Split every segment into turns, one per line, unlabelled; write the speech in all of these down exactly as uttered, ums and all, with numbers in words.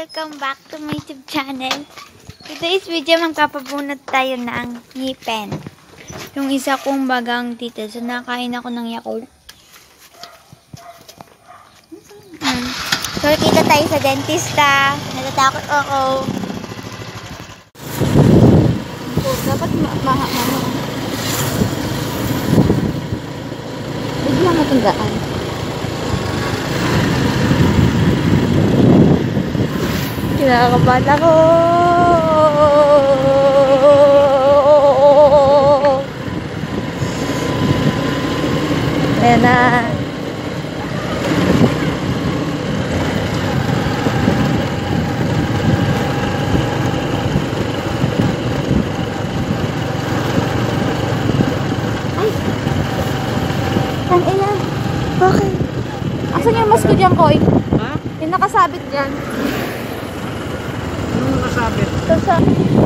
Welcome back to my YouTube channel. Today's video, magpapabunot tayo ng ngipin. Yung isa kong bagang dito. So, nakain ako ng Yakult. Hmm. So, kita tayo sa dentista. Natatakot ako. So, dapat ma-ma-ma-ma. Bigla matandaan. Kinakabahan ako. Ayan na. Ay! Ang ina. Bakit? Asan yung mask ko dyan, Koy? Ha? Yung nakasabit dyan.
Sabit.
Ito sa...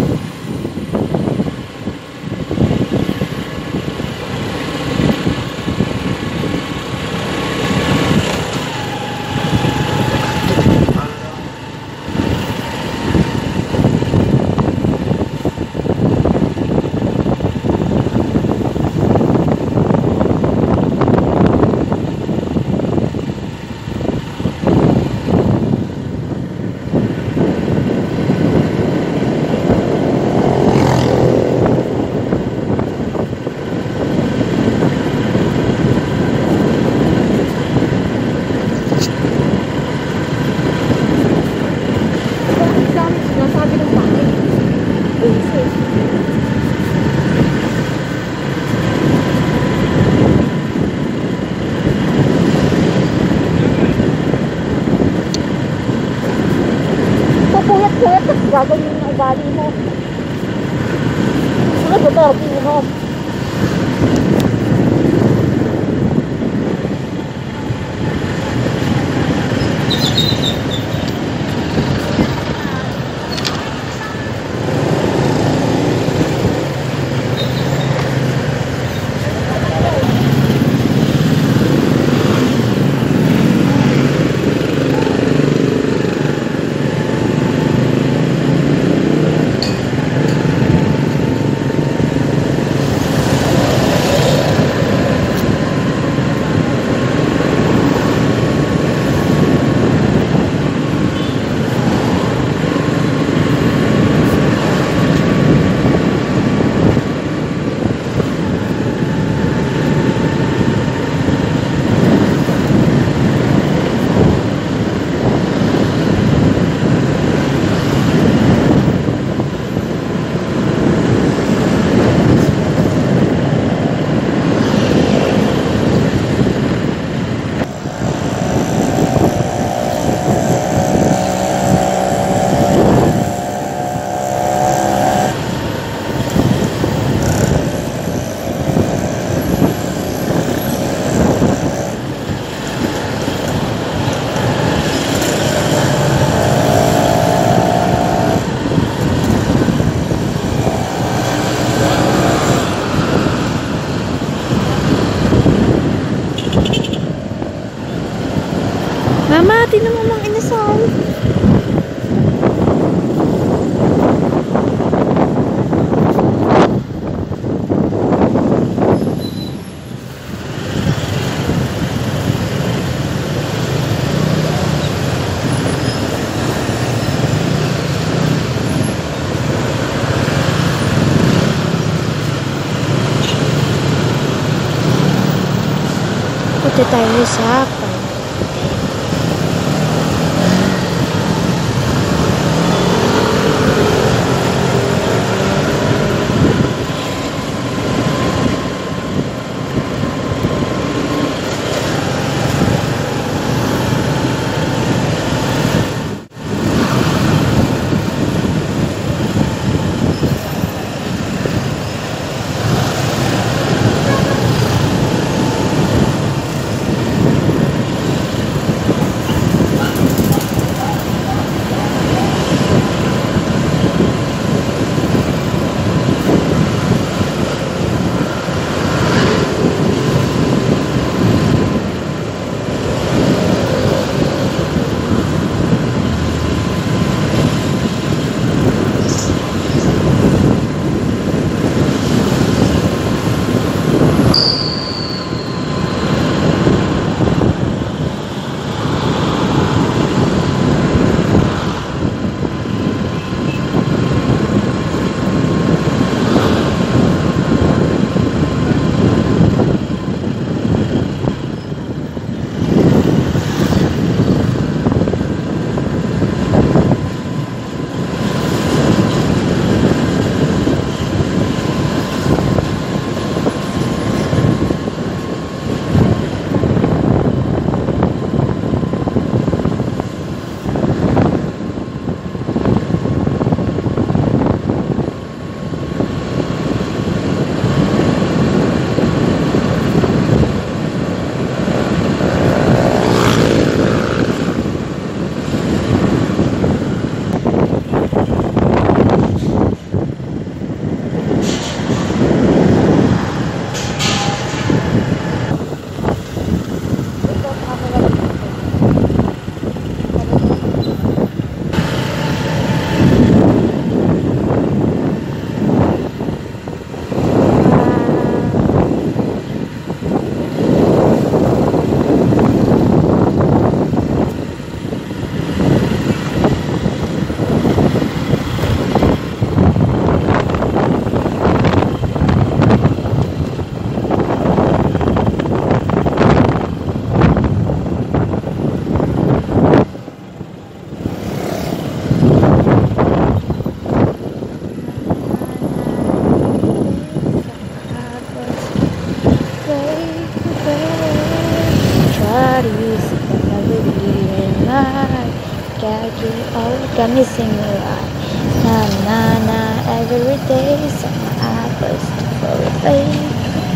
Pupuyat-puyat at gaganyan yung ugali mo. Sunod ito, pinom. Mama, tinan mo mang inasal. Punta tayo sa oh, got me singing right. Na na na, every day, summer apples for a baby.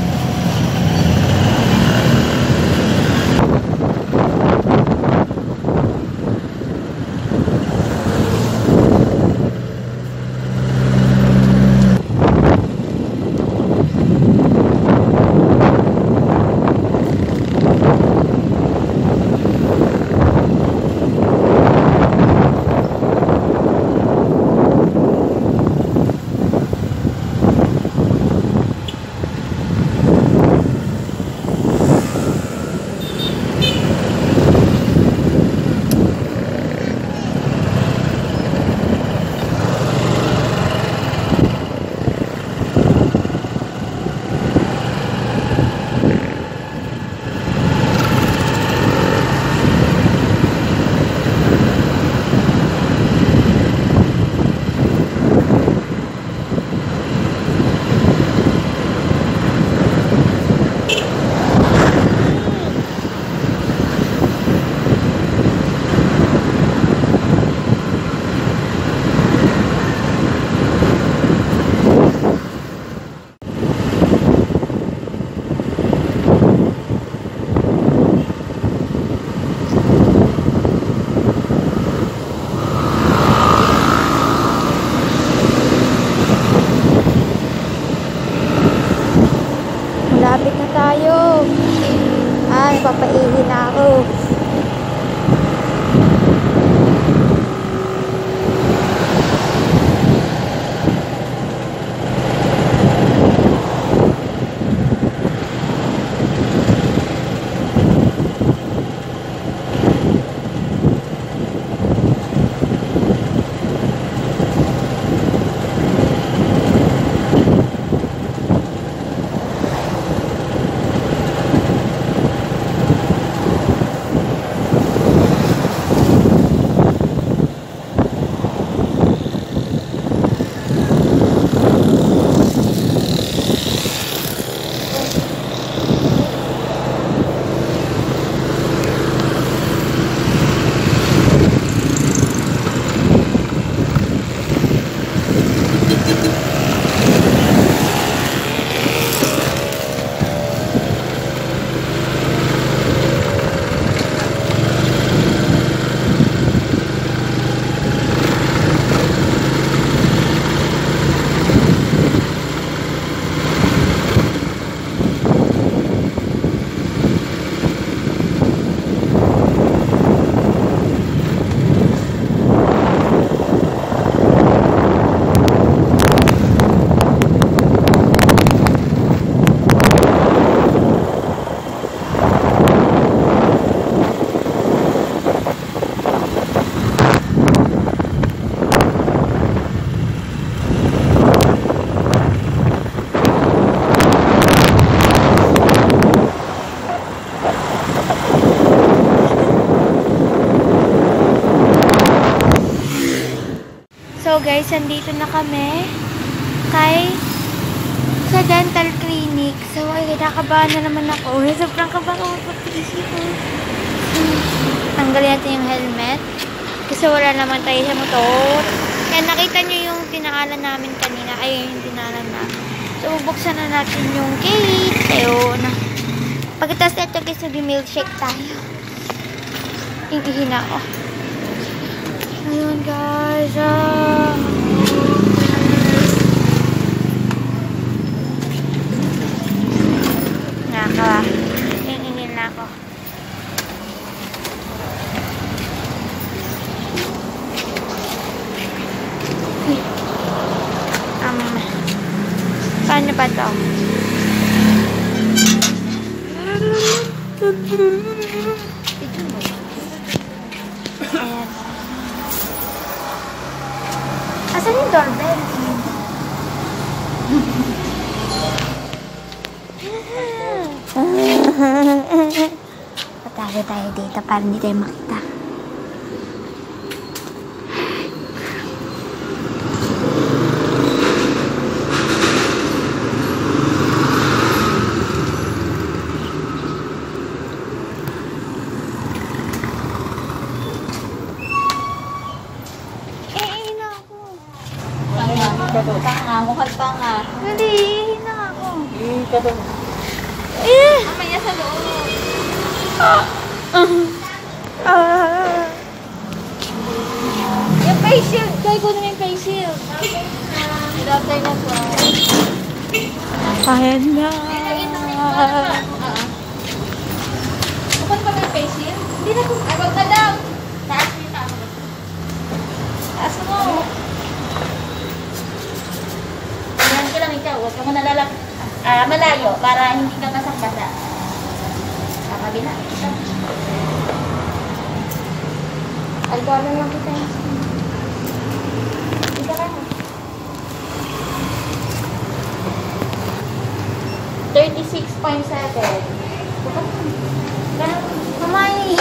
Malapit na tayo. Ay, papaihi na ako. So guys, andito na kami kay sa dental clinic. So ay, kinakabahan na naman ako. Sobrang kabahan ako pag-isip ko. Tanggalin natin yung helmet kasi wala naman tayo sa motor. Kaya nakita nyo yung tinaalan namin kanina. Ay, yung tinaalan namin. So bubuksan na natin yung gate. Ayun. Pagkatapos ito guys, nag-milkshake tayo. Iihin ako. Ayun guys, ah. Nakawa. Iningin na ako. Um, paano ba to? Ayan. Asan yung doorbell? Patago tayo dito para hindi tayo makita.
ka to.
Tanga, mukhang tanga.
Dali, na ako.
Eh, ka to.
Eh!
Mamaya sa loob.
Ah!
Yung face shield. Kaya ko na yung face shield. Ilagay na po.
Ayan na.
Bukod pa may face shield? Hindi na po. Ay, wag na daw. Taas mo yung taas mo. Taas mo. Tingnan ko lang ikaw. Huwag ka mo nalalap. Ah, malayo. Para hindi ka basang-basa. Sa kabila. Alcohol lang kita. Ika ka. thirty-six point seven.
Kamay!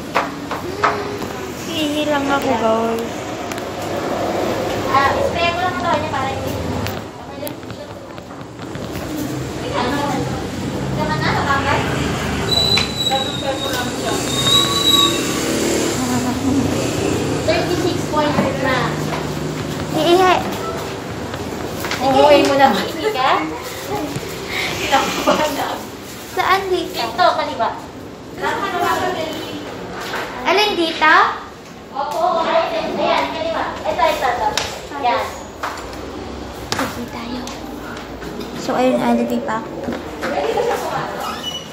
Hihi lang ako, guys.
Ah, spray ko lang ito niya para hindi. Ano? Kaman na, nakakay? thirty-six point eight na.
Hihi!
Umuwi mo na. Hindi ka? Kinakabahan na.
Saan dito?
Ito, kaliba.
Alin dito?
Opo, ayan, ayan, kaliba. Ito, ito, ito. Yan.
Sige tayo. So, ayun, alin pa.
Ready ka sa sumato?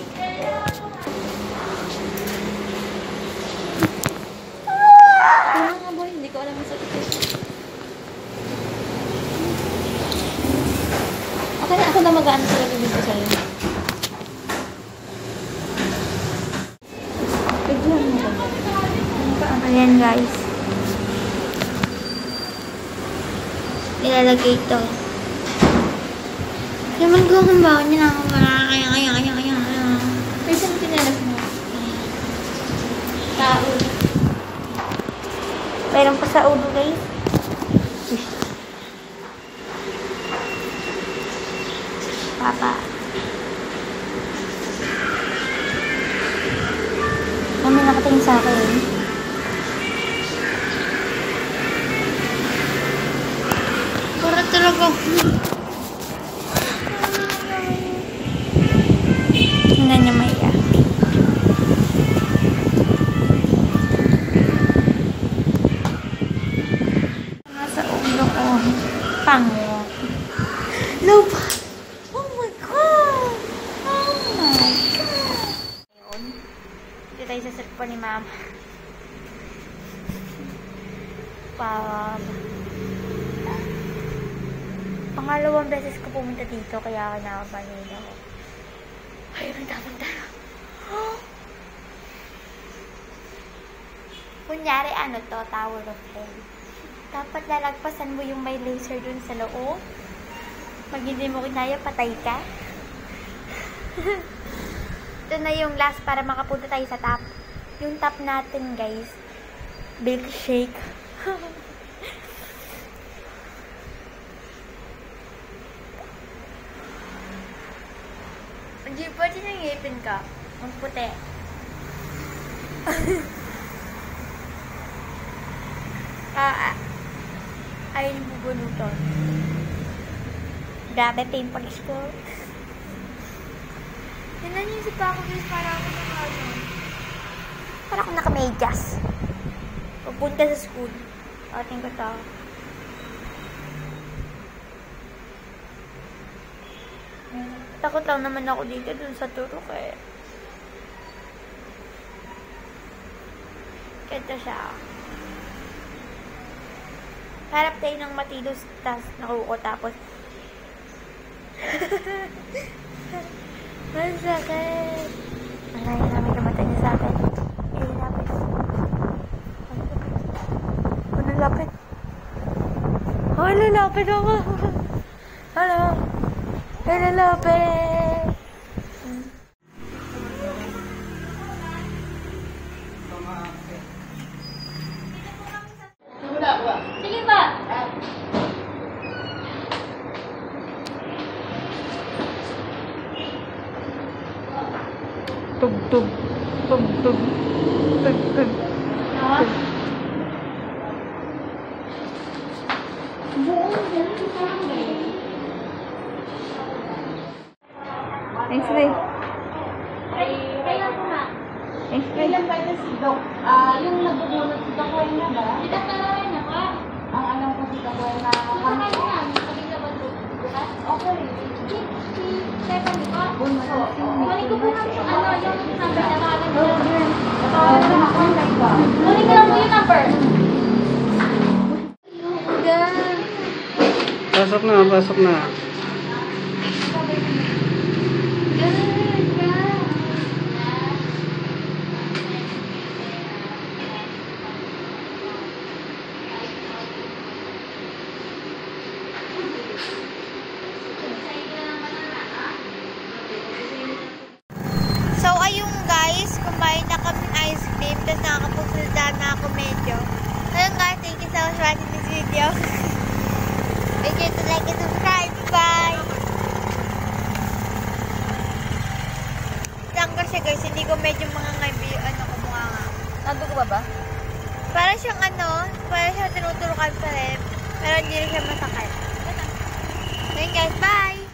Ano nga boy? Hindi ko alam yung sakit. Okay na, ako na mag-ano sa bibig ko sa'yo. Bigyan mo ko.
Ayan, guys. Ilalagay ito. Naman ko kung bakit niya na ako kaya kaya kaya kaya kaya.
Pero saan tinalas mo? Tao.
Mayroon pa sa ulo, guys. Papa. Kami nakatingin sa akin. Para talaga. Tingnan niya, Maya. Nasa ulo ko. Pango. Lupa. Oh my God. Oh my God. Ayun. Dito tayo sa sirpa ni Mama. Pam. Pangalawang beses ko pumunta dito, kaya kinakabahin ako. Ayun, nagtapunta na. Oh! Kunyari, ano to? Tower of Hell. Dapat lalagpasan mo yung may laser dun sa loob. Pag hindi mo kinaya, patay ka. Ito na yung last para makapunta tayo sa top. Yung top natin, guys. Milkshake. Hindi pwede nang ngipin ka. Ang puti. Ah, ah. Ayaw yung bubunutan. Grabe, pimples ko. Tignan niyo yung sipa ko, guys. Para ako ng ano. Para ako nakamedyas. Pupunta sa school. Ating ko to. Takot lang naman ako dito dun sa turok eh. Kaya siya. Harap tayo ng matilos, tas nakuko, tapos ang sakit. Alay namin kamatay niya sa akin. Eh, lapit. Ano lapit? Oh, lalapit ako. Hello. Hello, lapit.
Sige ba?
Tug, tug. Tug, tug. Tug, tug.
Ha?
X-ray.
Kailan po na?
X-ray.
Kailan pwede si Doc? Ah, yung nagbubunot si Doc Wayne na ba?
Hindi na pala na ka.
Ang alam ko si Doc Wayne na
Kami
kami.
na. Kami na ba bukas?
Okay.
Si Stephanie ko.
Bunso.
Kunin ko po yung ano, yung number na tawagan ko.
Tawagan na ako ang nagba.
Kunin ko lang po yung number.
Pasok na, pasok na.
So, ayun guys, kumain na kami ng ice cream, tapos nakakapagsalita na ako medyo. Ayun guys, thank you so much for watching this video. Make sure to like and subscribe. Bye! Langgar siya guys, hindi ko medyo mga ngaybi yung ano ko mukha nga.
Nadugo ba ba?
Para siyang ano, para siyang tinuturukan pa rin, pero hindi rin siya masakit. Ayun guys, bye!